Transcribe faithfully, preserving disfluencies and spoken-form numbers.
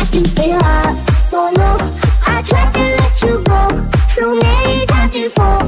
You feel I don't know. I tried to let you go so many times before.